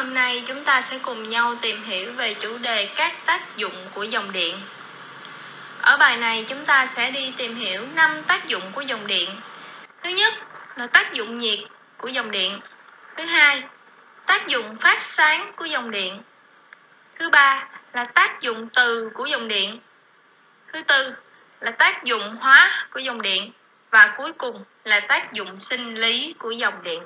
Hôm nay chúng ta sẽ cùng nhau tìm hiểu về chủ đề các tác dụng của dòng điện. Ở bài này chúng ta sẽ đi tìm hiểu 5 tác dụng của dòng điện. Thứ nhất là tác dụng nhiệt của dòng điện. Thứ hai, tác dụng phát sáng của dòng điện. Thứ ba là tác dụng từ của dòng điện. Thứ tư là tác dụng hóa của dòng điện. Và cuối cùng là tác dụng sinh lý của dòng điện.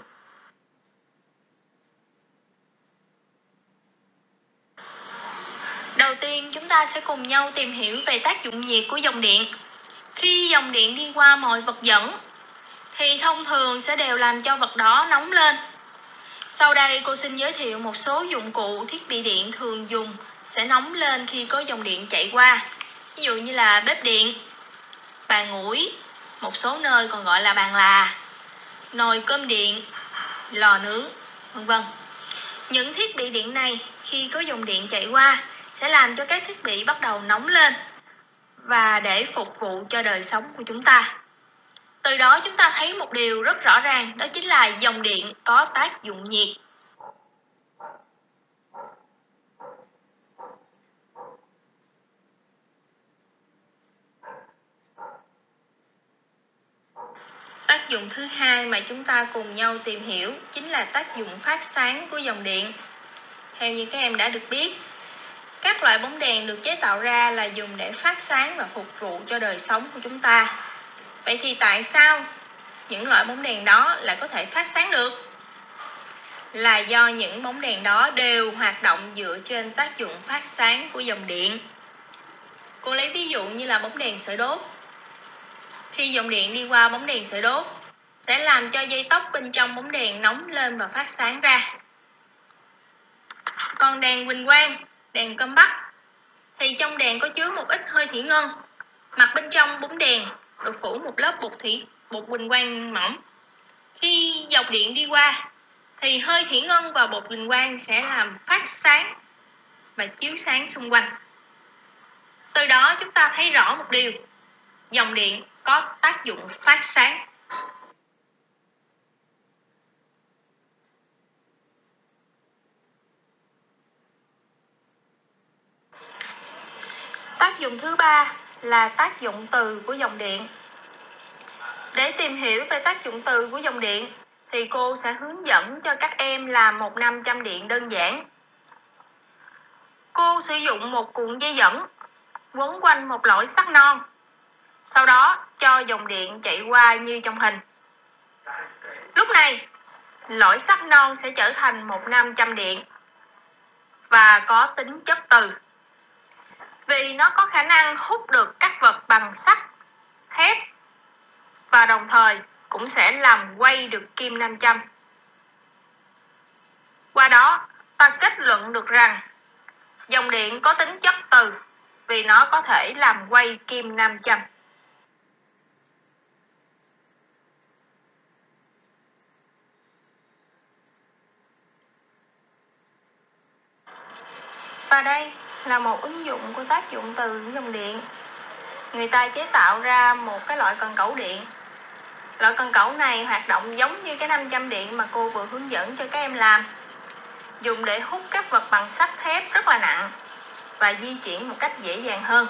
Đầu tiên chúng ta sẽ cùng nhau tìm hiểu về tác dụng nhiệt của dòng điện. Khi dòng điện đi qua mọi vật dẫn thì thông thường sẽ đều làm cho vật đó nóng lên. Sau đây cô xin giới thiệu một số dụng cụ thiết bị điện thường dùng sẽ nóng lên khi có dòng điện chạy qua. Ví dụ như là bếp điện, bàn ủi, một số nơi còn gọi là bàn là, nồi cơm điện, lò nướng, v.v. Những thiết bị điện này khi có dòng điện chạy qua sẽ làm cho các thiết bị bắt đầu nóng lên và để phục vụ cho đời sống của chúng ta. Từ đó chúng ta thấy một điều rất rõ ràng, đó chính là dòng điện có tác dụng nhiệt. Tác dụng thứ hai mà chúng ta cùng nhau tìm hiểu chính là tác dụng phát sáng của dòng điện. Theo như các em đã được biết, các loại bóng đèn được chế tạo ra là dùng để phát sáng và phục vụ cho đời sống của chúng ta. Vậy thì tại sao những loại bóng đèn đó lại có thể phát sáng được? Là do những bóng đèn đó đều hoạt động dựa trên tác dụng phát sáng của dòng điện. Cô lấy ví dụ như là bóng đèn sợi đốt. Khi dòng điện đi qua bóng đèn sợi đốt sẽ làm cho dây tóc bên trong bóng đèn nóng lên và phát sáng ra. Còn đèn huỳnh quang, đèn compact thì trong đèn có chứa một ít hơi thủy ngân. Mặt bên trong bóng đèn được phủ một lớp bột huỳnh quang mỏng. Khi dòng điện đi qua thì hơi thủy ngân và bột huỳnh quang sẽ làm phát sáng và chiếu sáng xung quanh. Từ đó chúng ta thấy rõ một điều, dòng điện có tác dụng phát sáng. Tác dụng thứ ba là tác dụng từ của dòng điện. Để tìm hiểu về tác dụng từ của dòng điện thì cô sẽ hướng dẫn cho các em làm một nam châm điện đơn giản. Cô sử dụng một cuộn dây dẫn quấn quanh một lõi sắt non. Sau đó cho dòng điện chạy qua như trong hình. Lúc này, lõi sắt non sẽ trở thành một nam châm điện và có tính chất từ. Vì nó có khả năng hút được các vật bằng sắt, thép và đồng thời cũng sẽ làm quay được kim nam châm. Qua đó, ta kết luận được rằng dòng điện có tính chất từ vì nó có thể làm quay kim nam châm. Và đây là một ứng dụng của tác dụng từ của dòng điện. Người ta chế tạo ra một cái loại cần cẩu điện. Loại cần cẩu này hoạt động giống như cái nam châm điện mà cô vừa hướng dẫn cho các em làm. Dùng để hút các vật bằng sắt thép rất là nặng và di chuyển một cách dễ dàng hơn.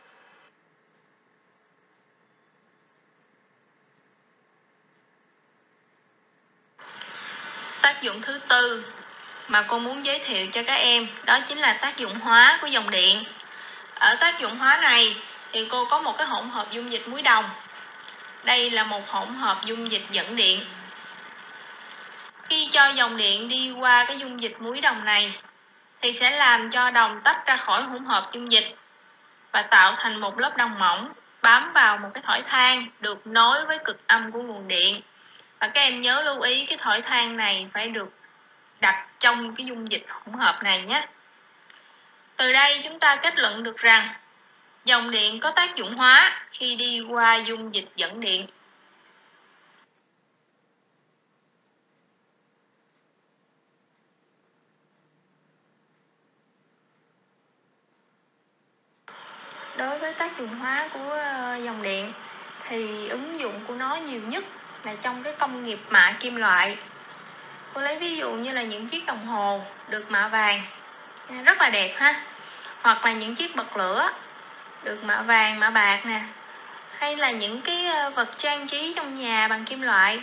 Tác dụng thứ tư mà cô muốn giới thiệu cho các em đó chính là tác dụng hóa của dòng điện. Ở tác dụng hóa này thì cô có một cái hỗn hợp dung dịch muối đồng. Đây là một hỗn hợp dung dịch dẫn điện. Khi cho dòng điện đi qua cái dung dịch muối đồng này thì sẽ làm cho đồng tách ra khỏi hỗn hợp dung dịch và tạo thành một lớp đồng mỏng bám vào một cái thỏi than được nối với cực âm của nguồn điện. Và các em nhớ lưu ý cái thỏi than này phải được đặt trong cái dung dịch hỗn hợp này nhé. Từ đây chúng ta kết luận được rằng dòng điện có tác dụng hóa khi đi qua dung dịch dẫn điện. Đối với tác dụng hóa của dòng điện thì ứng dụng của nó nhiều nhất là trong cái công nghiệp mạ kim loại. Cô lấy ví dụ như là những chiếc đồng hồ được mạ vàng, rất là đẹp ha. Hoặc là những chiếc bật lửa được mạ vàng, mạ bạc nè. Hay là những cái vật trang trí trong nhà bằng kim loại.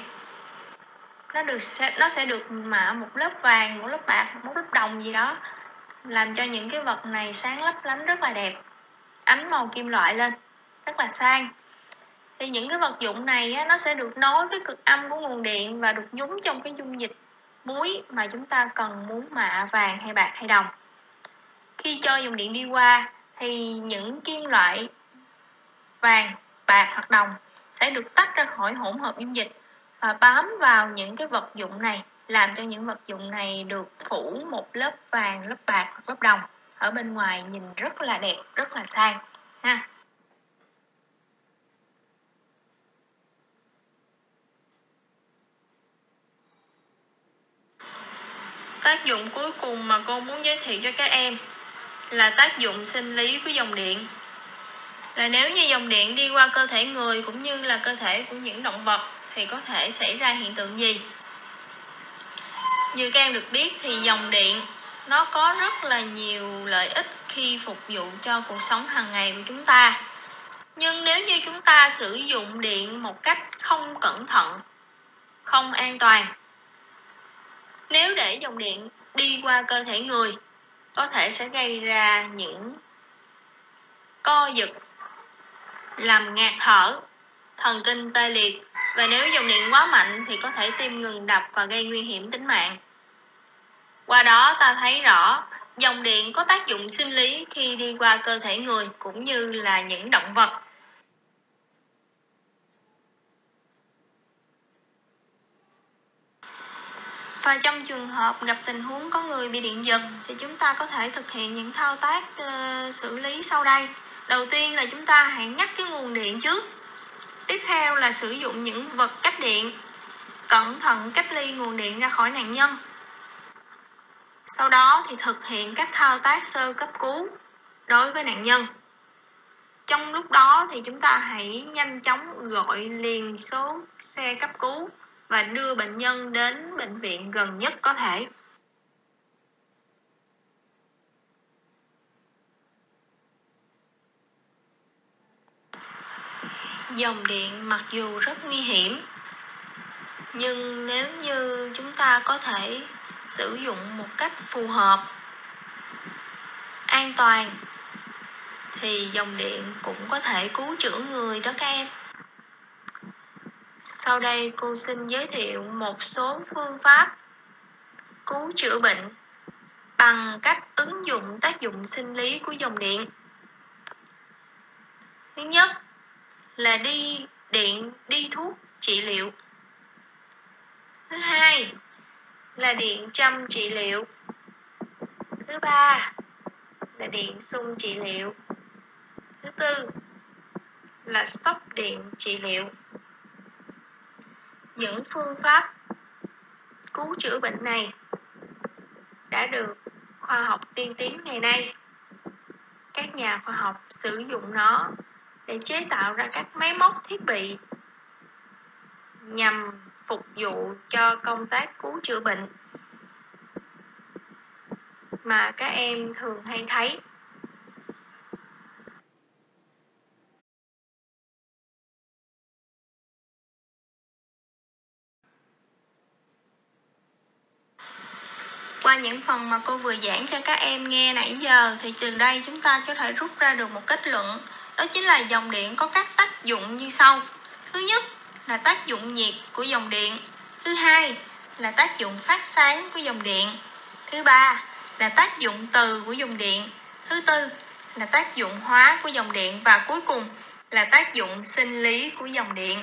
Nó sẽ được mạ một lớp vàng, một lớp bạc, một lớp đồng gì đó, làm cho những cái vật này sáng lấp lánh rất là đẹp, ánh màu kim loại lên, rất là sang. Thì những cái vật dụng này á, nó sẽ được nối với cực âm của nguồn điện và được nhúng trong cái dung dịch muối mà chúng ta cần muốn mạ vàng hay bạc hay đồng. Khi cho dòng điện đi qua thì những kim loại vàng, bạc hoặc đồng sẽ được tách ra khỏi hỗn hợp dung dịch và bám vào những cái vật dụng này, làm cho những vật dụng này được phủ một lớp vàng, lớp bạc hoặc lớp đồng ở bên ngoài, nhìn rất là đẹp, rất là sang ha. Tác dụng cuối cùng mà cô muốn giới thiệu cho các em là tác dụng sinh lý của dòng điện. Là nếu như dòng điện đi qua cơ thể người cũng như là cơ thể của những động vật thì có thể xảy ra hiện tượng gì? Như các em được biết thì dòng điện nó có rất là nhiều lợi ích khi phục vụ cho cuộc sống hàng ngày của chúng ta. Nhưng nếu như chúng ta sử dụng điện một cách không cẩn thận, không an toàn, nếu để dòng điện đi qua cơ thể người, có thể sẽ gây ra những co giật, làm ngạt thở, thần kinh tê liệt, và nếu dòng điện quá mạnh thì có thể tim ngừng đập và gây nguy hiểm tính mạng. Qua đó ta thấy rõ dòng điện có tác dụng sinh lý khi đi qua cơ thể người cũng như là những động vật. Và trong trường hợp gặp tình huống có người bị điện giật thì chúng ta có thể thực hiện những thao tác xử lý sau đây. Đầu tiên là chúng ta hãy ngắt cái nguồn điện trước. Tiếp theo là sử dụng những vật cách điện, cẩn thận cách ly nguồn điện ra khỏi nạn nhân. Sau đó thì thực hiện các thao tác sơ cấp cứu đối với nạn nhân. Trong lúc đó thì chúng ta hãy nhanh chóng gọi liền số xe cấp cứu và đưa bệnh nhân đến bệnh viện gần nhất có thể. Dòng điện mặc dù rất nguy hiểm, nhưng nếu như chúng ta có thể sử dụng một cách phù hợp, an toàn, thì dòng điện cũng có thể cứu chữa người đó các em. Sau đây cô xin giới thiệu một số phương pháp cứu chữa bệnh bằng cách ứng dụng tác dụng sinh lý của dòng điện. Thứ nhất là đi thuốc trị liệu. Thứ hai là điện châm trị liệu. Thứ ba là điện xung trị liệu. Thứ tư là sốc điện trị liệu. Những phương pháp cứu chữa bệnh này đã được khoa học tiên tiến ngày nay, các nhà khoa học sử dụng nó để chế tạo ra các máy móc thiết bị nhằm phục vụ cho công tác cứu chữa bệnh mà các em thường hay thấy. Qua những phần mà cô vừa giảng cho các em nghe nãy giờ thì từ đây chúng ta có thể rút ra được một kết luận, đó chính là dòng điện có các tác dụng như sau. Thứ nhất là tác dụng nhiệt của dòng điện. Thứ hai là tác dụng phát sáng của dòng điện. Thứ ba là tác dụng từ của dòng điện. Thứ tư là tác dụng hóa của dòng điện. Và cuối cùng là tác dụng sinh lý của dòng điện.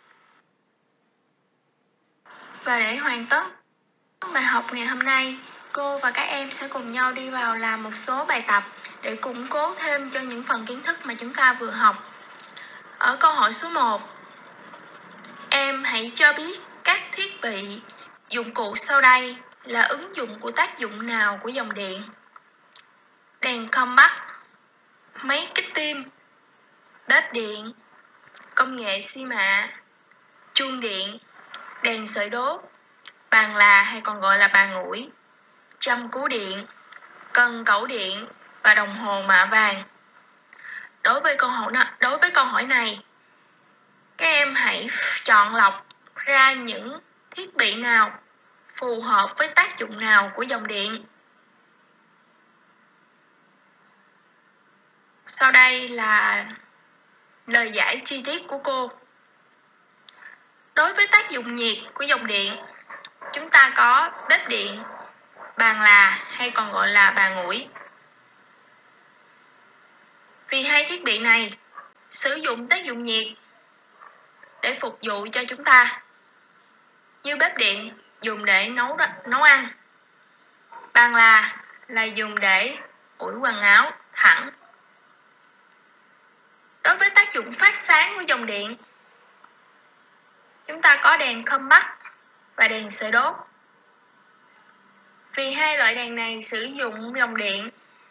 Và để hoàn tất bài học ngày hôm nay, cô và các em sẽ cùng nhau đi vào làm một số bài tập để củng cố thêm cho những phần kiến thức mà chúng ta vừa học. Ở câu hỏi số 1, em hãy cho biết các thiết bị, dụng cụ sau đây là ứng dụng của tác dụng nào của dòng điện? Đèn compact, máy kích tim, bếp điện, công nghệ xi mạ, chuông điện, đèn sợi đốt, bàn là hay còn gọi là bàn ủi, châm cứu điện, cần cẩu điện và đồng hồ mạ vàng. Đối với câu hỏi này, các em hãy chọn lọc ra những thiết bị nào phù hợp với tác dụng nào của dòng điện. Sau đây là lời giải chi tiết của cô. Đối với tác dụng nhiệt của dòng điện, chúng ta có bếp điện, bàn là hay còn gọi là bàn ủi. Vì hai thiết bị này sử dụng tác dụng nhiệt để phục vụ cho chúng ta. Như bếp điện dùng để nấu ăn, bàn là dùng để ủi quần áo thẳng. Đối với tác dụng phát sáng của dòng điện, chúng ta có đèn compact và đèn sợi đốt. Vì hai loại đèn này sử dụng dòng điện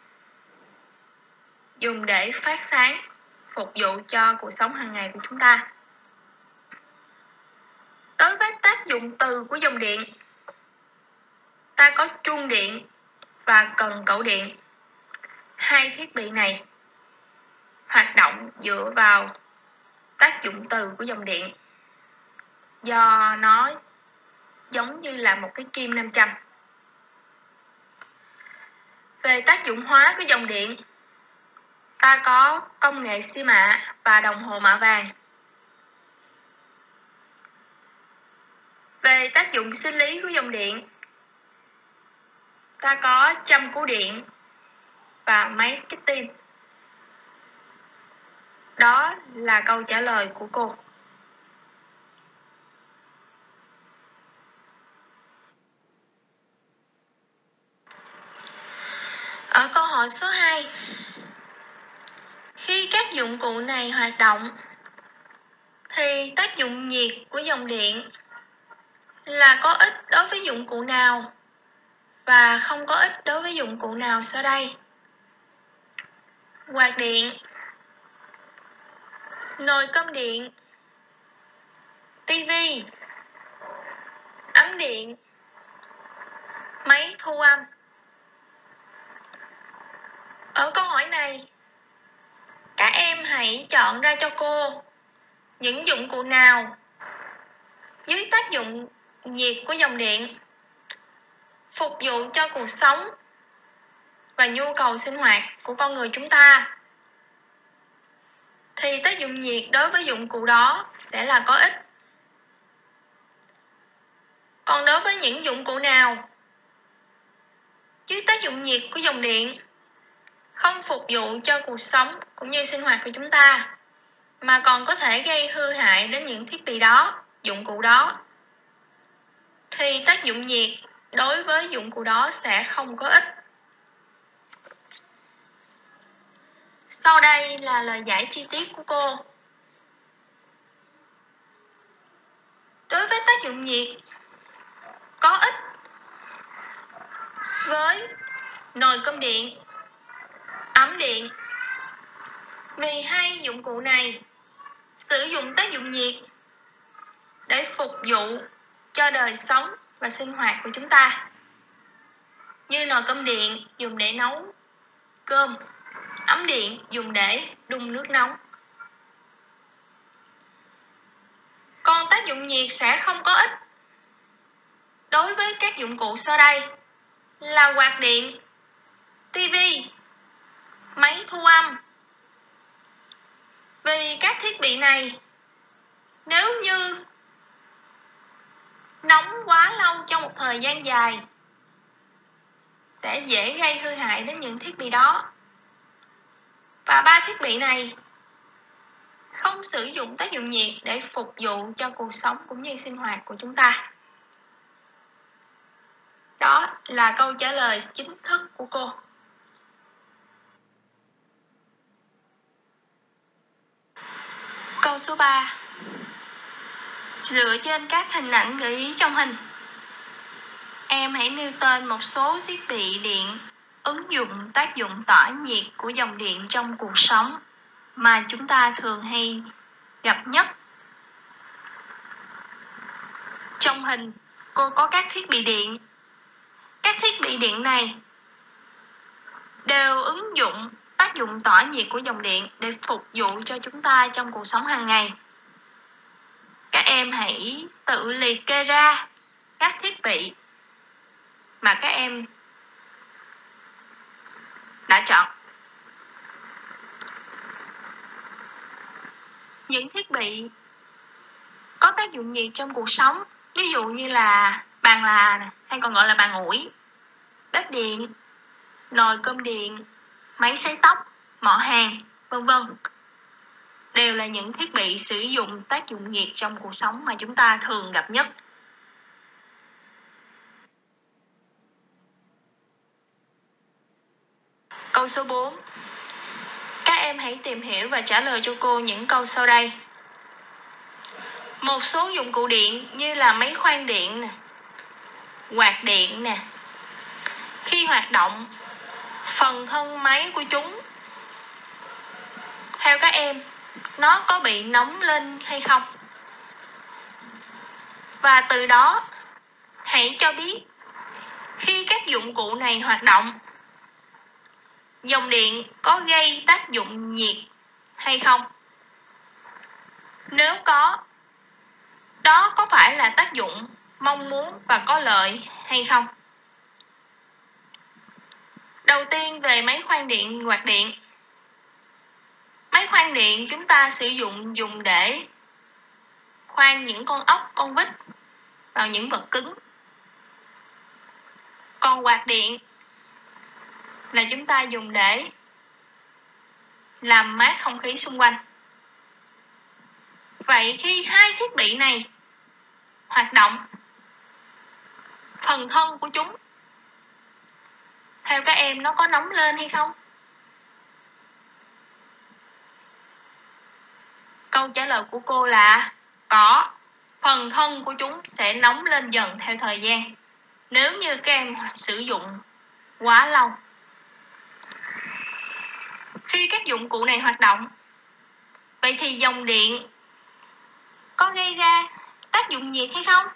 dùng để phát sáng, phục vụ cho cuộc sống hàng ngày của chúng ta. Đối với tác dụng từ của dòng điện, ta có chuông điện và cần cẩu điện. Hai thiết bị này hoạt động dựa vào tác dụng từ của dòng điện, do nó giống như là một cái kim nam châm. Về tác dụng hóa của dòng điện, ta có công nghệ xi mạ và đồng hồ mạ vàng. Về tác dụng sinh lý của dòng điện, ta có châm cứu điện và máy kích tim. Đó là câu trả lời của cô. Ở câu hỏi số 2, khi các dụng cụ này hoạt động thì tác dụng nhiệt của dòng điện là có ích đối với dụng cụ nào và không có ích đối với dụng cụ nào sau đây? Quạt điện, nồi cơm điện, tivi, ấm điện, máy thu âm. Ở câu hỏi này, các em hãy chọn ra cho cô những dụng cụ nào dưới tác dụng nhiệt của dòng điện phục vụ cho cuộc sống và nhu cầu sinh hoạt của con người chúng ta, thì tác dụng nhiệt đối với dụng cụ đó sẽ là có ích. Còn đối với những dụng cụ nào dưới tác dụng nhiệt của dòng điện không phục vụ cho cuộc sống cũng như sinh hoạt của chúng ta, mà còn có thể gây hư hại đến những thiết bị đó, dụng cụ đó, thì tác dụng nhiệt đối với dụng cụ đó sẽ không có ích. Sau đây là lời giải chi tiết của cô. Đối với tác dụng nhiệt có ích với nồi cơm điện, ấm điện, vì hai dụng cụ này sử dụng tác dụng nhiệt để phục vụ cho đời sống và sinh hoạt của chúng ta. Như nồi cơm điện dùng để nấu cơm, ấm điện dùng để đun nước nóng. Còn tác dụng nhiệt sẽ không có ích đối với các dụng cụ sau đây là quạt điện, tivi, máy thu âm. Vì các thiết bị này nếu như nóng quá lâu trong một thời gian dài sẽ dễ gây hư hại đến những thiết bị đó. Và ba thiết bị này không sử dụng tác dụng nhiệt để phục vụ cho cuộc sống cũng như sinh hoạt của chúng ta. Đó là câu trả lời chính thức của cô. Câu số 3. Dựa trên các hình ảnh gợi ý trong hình, em hãy nêu tên một số thiết bị điện ứng dụng tác dụng tỏa nhiệt của dòng điện trong cuộc sống mà chúng ta thường hay gặp nhất. Trong hình cô có các thiết bị điện. Các thiết bị điện này đều ứng dụng tác dụng tỏa nhiệt của dòng điện để phục vụ cho chúng ta trong cuộc sống hàng ngày. Các em hãy tự liệt kê ra các thiết bị mà các em đã chọn. Những thiết bị có tác dụng nhiệt trong cuộc sống, ví dụ như là bàn là hay còn gọi là bàn ủi, bếp điện, nồi cơm điện, máy sấy tóc, mỏ hàn, vân vân, đều là những thiết bị sử dụng tác dụng nhiệt trong cuộc sống mà chúng ta thường gặp nhất. Câu số 4. Các em hãy tìm hiểu và trả lời cho cô những câu sau đây. Một số dụng cụ điện như là máy khoan điện nè, quạt điện nè, khi hoạt động, phần thân máy của chúng, theo các em, nó có bị nóng lên hay không? Và từ đó, hãy cho biết khi các dụng cụ này hoạt động, dòng điện có gây tác dụng nhiệt hay không? Nếu có, đó có phải là tác dụng mong muốn và có lợi hay không? Đầu tiên về máy khoan điện, quạt điện. Máy khoan điện chúng ta sử dụng dùng để khoan những con ốc, con vít vào những vật cứng. Còn quạt điện là chúng ta dùng để làm mát không khí xung quanh. Vậy khi hai thiết bị này hoạt động, phần thân của chúng, theo các em nó có nóng lên hay không? Câu trả lời của cô là có. Phần thân của chúng sẽ nóng lên dần theo thời gian nếu như các em sử dụng quá lâu. Khi các dụng cụ này hoạt động, vậy thì dòng điện có gây ra tác dụng nhiệt hay không?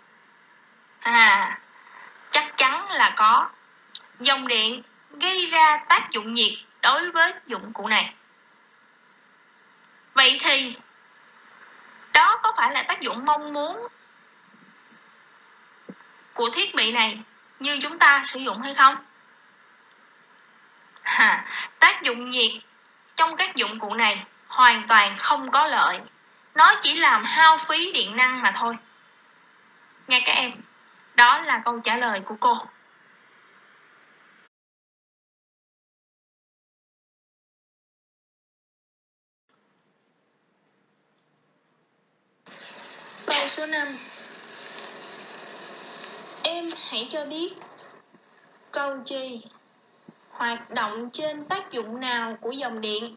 Chắc chắn là có. Dòng điện gây ra tác dụng nhiệt đối với dụng cụ này. Vậy thì đó có phải là tác dụng mong muốn của thiết bị này như chúng ta sử dụng hay không? Tác dụng nhiệt trong các dụng cụ này hoàn toàn không có lợi. Nó chỉ làm hao phí điện năng mà thôi. Nghe các em, đó là câu trả lời của cô. Câu số 5. Em hãy cho biết cầu chì hoạt động trên tác dụng nào của dòng điện?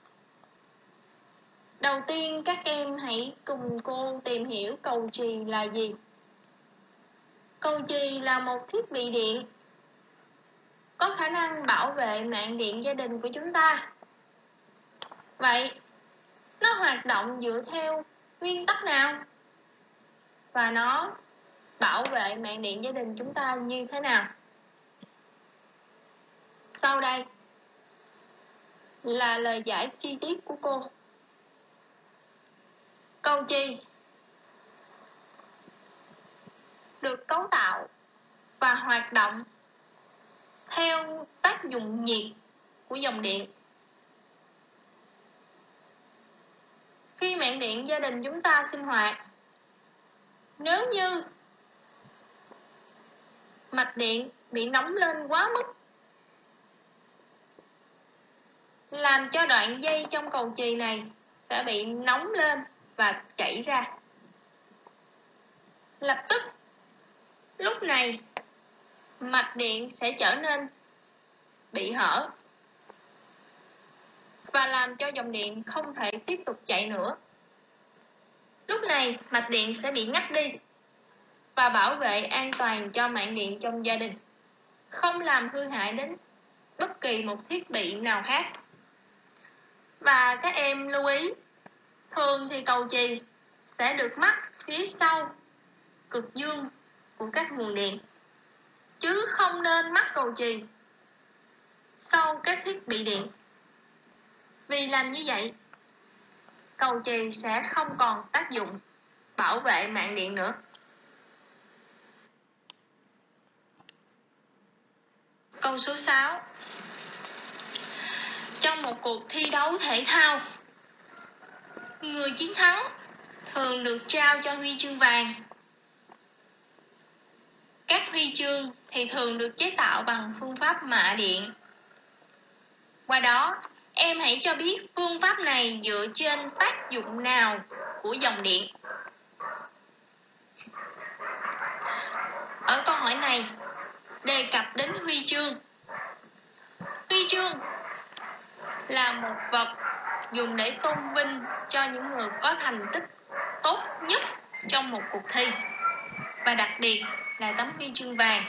Đầu tiên các em hãy cùng cô tìm hiểu cầu chì là gì. Cầu chì là một thiết bị điện có khả năng bảo vệ mạng điện gia đình của chúng ta. Vậy, nó hoạt động dựa theo nguyên tắc nào? Và nó bảo vệ mạng điện gia đình chúng ta như thế nào? Sau đây là lời giải chi tiết của cô. Cầu chì được cấu tạo và hoạt động theo tác dụng nhiệt của dòng điện. Khi mạng điện gia đình chúng ta sinh hoạt, nếu như mạch điện bị nóng lên quá mức, làm cho đoạn dây trong cầu chì này sẽ bị nóng lên và chảy ra. Lập tức, lúc này mạch điện sẽ trở nên bị hở và làm cho dòng điện không thể tiếp tục chạy nữa. Lúc này mạch điện sẽ bị ngắt đi và bảo vệ an toàn cho mạng điện trong gia đình, không làm hư hại đến bất kỳ một thiết bị nào khác. Và các em lưu ý, thường thì cầu chì sẽ được mắc phía sau cực dương của các nguồn điện, chứ không nên mắc cầu chì sau các thiết bị điện. Vì làm như vậy, cầu chì sẽ không còn tác dụng bảo vệ mạng điện nữa. Câu số 6. Trong một cuộc thi đấu thể thao, người chiến thắng thường được trao cho huy chương vàng. Các huy chương thì thường được chế tạo bằng phương pháp mạ điện. Qua đó, em hãy cho biết phương pháp này dựa trên tác dụng nào của dòng điện. Ở câu hỏi này, đề cập đến huy chương. Huy chương là một vật dùng để tôn vinh cho những người có thành tích tốt nhất trong một cuộc thi, và đặc biệt là tấm huy chương vàng.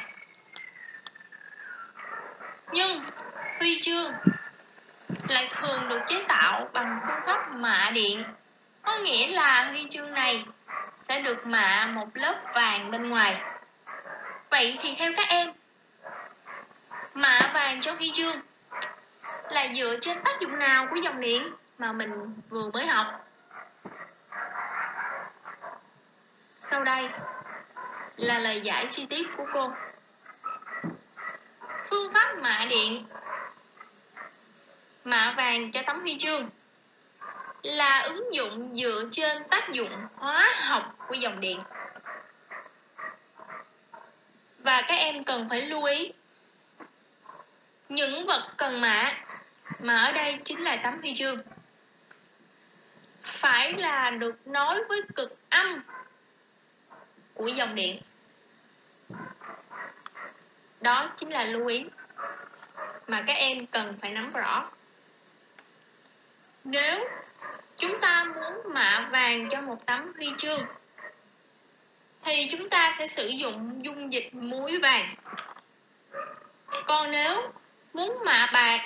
Nhưng huy chương lại thường được chế tạo bằng phương pháp mạ điện, có nghĩa là huy chương này sẽ được mạ một lớp vàng bên ngoài. Vậy thì theo các em, mạ vàng cho huy chương là dựa trên tác dụng nào của dòng điện mà mình vừa mới học? Sau đây là lời giải chi tiết của cô. Phương pháp mạ điện mạ vàng cho tấm huy chương là ứng dụng dựa trên tác dụng hóa học của dòng điện. Và các em cần phải lưu ý, những vật cần mạ, mà ở đây chính là tấm huy chương, phải là được nối với cực âm của dòng điện. Đó chính là lưu ý mà các em cần phải nắm rõ. Nếu chúng ta muốn mạ vàng cho một tấm huy chương thì chúng ta sẽ sử dụng dung dịch muối vàng. Còn nếu muốn mạ bạc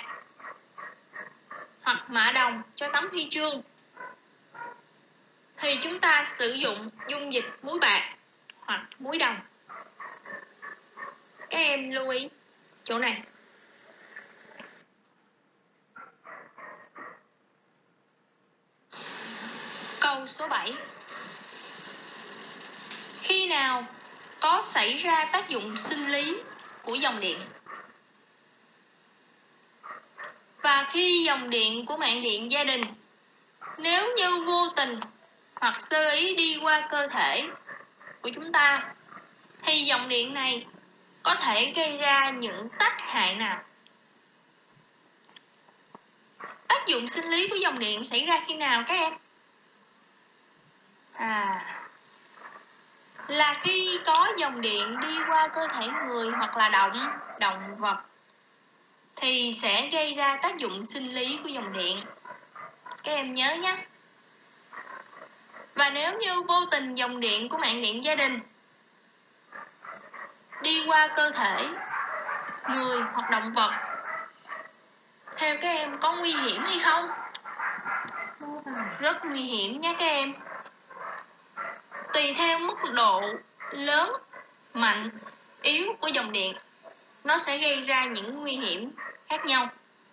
hoặc mạ đồng cho tấm huy chương thì chúng ta sử dụng dung dịch muối bạc hoặc muối đồng. Các em lưu ý chỗ này. Câu số 7. Khi nào có xảy ra tác dụng sinh lý của dòng điện? Và khi dòng điện của mạng điện gia đình, nếu như vô tình hoặc sơ ý đi qua cơ thể của chúng ta, thì dòng điện này có thể gây ra những tác hại nào? Tác dụng sinh lý của dòng điện xảy ra khi nào các em? Là khi có dòng điện đi qua cơ thể người hoặc là động vật thì sẽ gây ra tác dụng sinh lý của dòng điện. Các em nhớ nhé. Và nếu như vô tình dòng điện của mạng điện gia đình đi qua cơ thể người hoặc động vật, theo các em có nguy hiểm hay không? Rất nguy hiểm nhé các em. Tùy theo mức độ lớn, mạnh, yếu của dòng điện, nó sẽ gây ra những nguy hiểm khác nhau.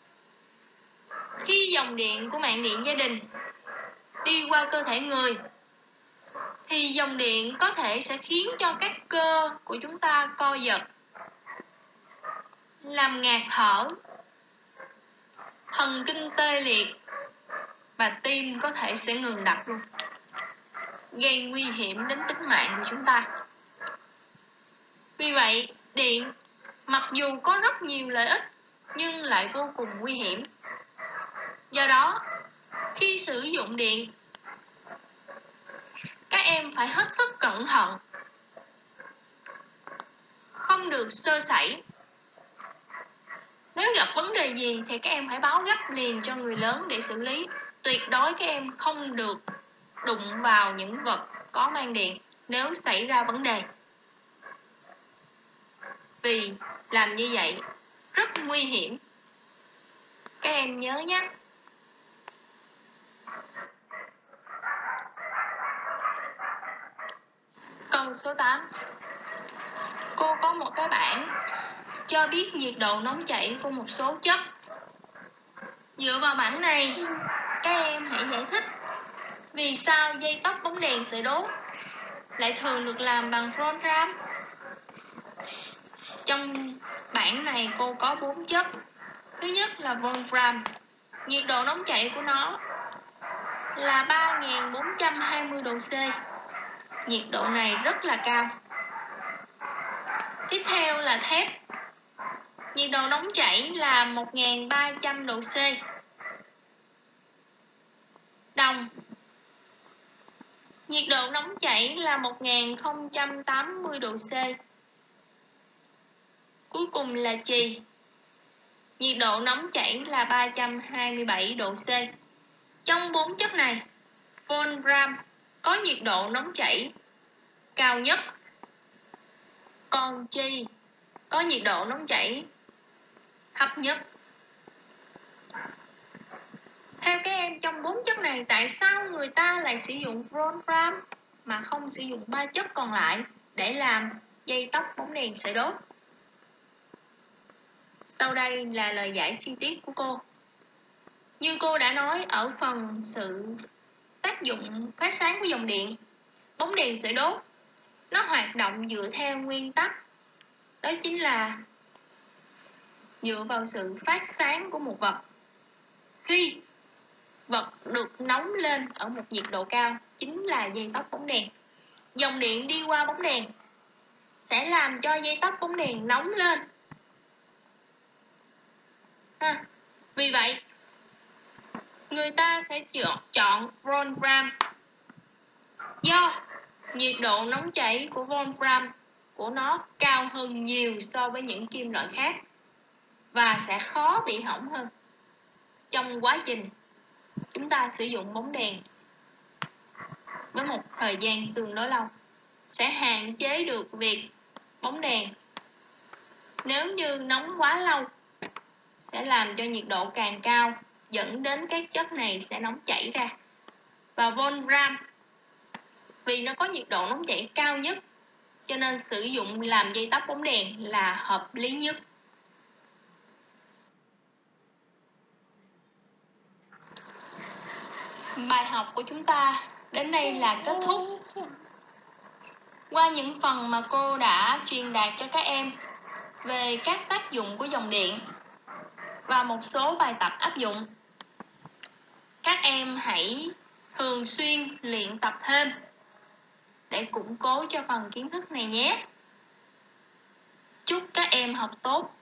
Khi dòng điện của mạng điện gia đình đi qua cơ thể người thì dòng điện có thể sẽ khiến cho các cơ của chúng ta co giật, làm ngạt thở, thần kinh tê liệt và tim có thể sẽ ngừng đập luôn, gây nguy hiểm đến tính mạng của chúng ta. Vì vậy, điện mặc dù có rất nhiều lợi ích nhưng lại vô cùng nguy hiểm. Do đó, khi sử dụng điện, các em phải hết sức cẩn thận, không được sơ sẩy. Nếu gặp vấn đề gì thì các em phải báo gấp liền cho người lớn để xử lý. Tuyệt đối các em không được đụng vào những vật có mang điện nếu xảy ra vấn đề. Vì làm như vậy rất nguy hiểm. Các em nhớ nhé. Câu số 8. một cái bảng cho biết nhiệt độ nóng chảy của một số chất. Dựa vào bảng này, các em hãy giải thích vì sao dây tóc bóng đèn sợi đốt lại thường được làm bằng Volfram. Trong bảng này cô có 4 chất. Thứ nhất là Volfram. Nhiệt độ nóng chảy của nó là 3420 độ C. Nhiệt độ này rất là cao. Tiếp theo là thép. Nhiệt độ nóng chảy là 1300 độ C. Đồng. Nhiệt độ nóng chảy là 1080 độ C. Cuối cùng là chì. Nhiệt độ nóng chảy là 327 độ C. Trong 4 chất này, Volfram có nhiệt độ nóng chảy cao nhất, còn chì có nhiệt độ nóng chảy thấp nhất. Theo các em, trong 4 chất này, tại sao người ta lại sử dụng Volfram mà không sử dụng 3 chất còn lại để làm dây tóc bóng đèn sợi đốt? Sau đây là lời giải chi tiết của cô. Như cô đã nói ở phần sự tác dụng phát sáng của dòng điện, bóng đèn sợi đốt nó hoạt động dựa theo nguyên tắc, đó chính là dựa vào sự phát sáng của một vật. Khi vật được nóng lên ở một nhiệt độ cao, chính là dây tóc bóng đèn. Dòng điện đi qua bóng đèn sẽ làm cho dây tóc bóng đèn nóng lên. Vì vậy, người ta sẽ chọn Volfram do nhiệt độ nóng chảy của Volfram của nó cao hơn nhiều so với những kim loại khác và sẽ khó bị hỏng hơn. Trong quá trình chúng ta sử dụng bóng đèn với một thời gian tương đối lâu, sẽ hạn chế được việc bóng đèn nếu như nóng quá lâu sẽ làm cho nhiệt độ càng cao, dẫn đến các chất này sẽ nóng chảy ra. Và Volfram vì nó có nhiệt độ nóng chảy cao nhất, cho nên sử dụng làm dây tóc bóng đèn là hợp lý nhất. Bài học của chúng ta đến đây là kết thúc. Qua những phần mà cô đã truyền đạt cho các em về các tác dụng của dòng điện và một số bài tập áp dụng, các em hãy thường xuyên luyện tập thêm để củng cố cho phần kiến thức này nhé. Chúc các em học tốt.